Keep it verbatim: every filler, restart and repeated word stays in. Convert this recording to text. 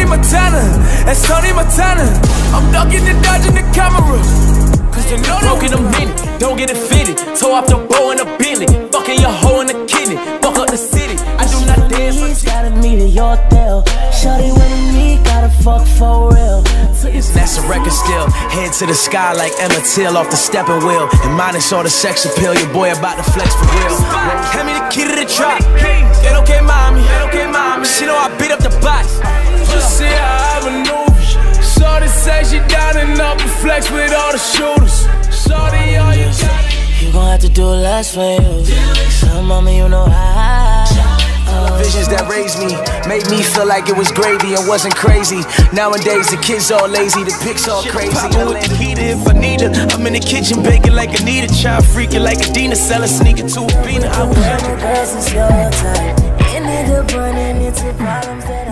Montana, that's Tony Montana. I'm ducking and dodging the camera. Cause you know broke in a minute, don't get it fitted. Toe off the bow in a Bentley, fucking your hoe in the kidney. Fuck up the city, I do not dance. He's gotta meet at your hotel. Shorty with me, gotta fuck for real. That's a record still, head to the sky like Emmett Till off the stepping wheel. And minus all the sex appeal, your boy about to flex for real. Hand me the key to the trap. Get okay, mommy. Get okay, mommy. She know I beat up the box. Just see how I maneuver. Shorty say she down and up and flex with all the shooters. Shorty, all you got. You gon' have to do less for you. So mama, you know how. Visions that raised me made me feel like it was gravy and wasn't crazy. Nowadays the kids all lazy, the pics all crazy. Poppin' with the heater if I need her. I'm in the kitchen baking like Anita, child freaking like Adina, selling sneaker to a beaner. I was girls is your type. Ain't nigga running into problems that